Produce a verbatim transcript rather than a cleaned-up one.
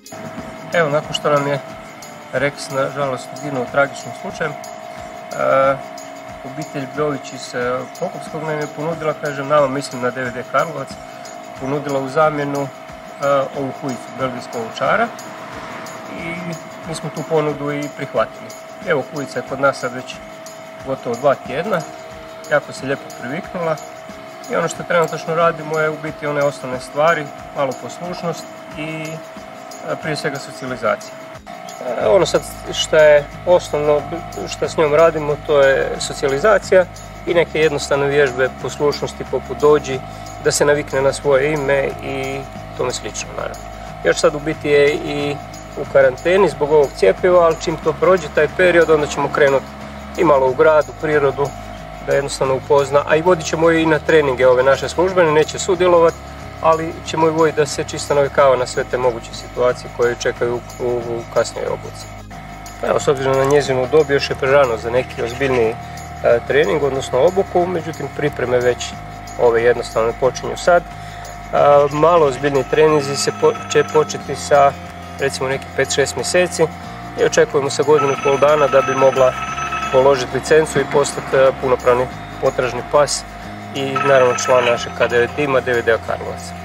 Evo, nakon što nam je Rex nažalost uginuo tragičnim slučajem, obitelj Brović iz Pokupskog nam je ponudila, kažem nama, mislim na D V D Karlovac, ponudila u zamjenu ovu kujicu belgijskog ovčara i mi smo tu ponudu i prihvatili. Evo, kujica je kod nas sad već gotovo dva tjedna, jako se lijepo priviknula i ono što trenutačno radimo je u biti one osnovne stvari, malo poslušnost i prije svega socijalizacija. Ono sad što je osnovno što s njom radimo, to je socijalizacija i neke jednostavne vježbe poslušnosti poput dođi, da se navikne na svoje ime i tome slično, naravno. Još sad u biti je i u karanteni zbog ovog cjepiva, ali čim to prođe taj period, onda ćemo krenuti i malo u grad, u prirodu, da jednostavno upozna, a i vodit ćemo i na treninge ove naše službene, neće sudjelovati, ali ćemo i voditi da se čisto navikava na sve te moguće situacije koje čekaju u, u kasnijoj obuci. Evo, s obzirom na njezinu dob, još je prerano za neki ozbiljniji e, trening, odnosno obuku, međutim pripreme već ove jednostavne počinju sad. E, malo ozbiljniji treninzi se po, će početi sa recimo nekih pet šest mjeseci i očekujemo sa godinu i pol dana da bi mogla položiti licencu i postati punopravni potražni pas i naravno član našeg K D V tima D V D-a Karlovac.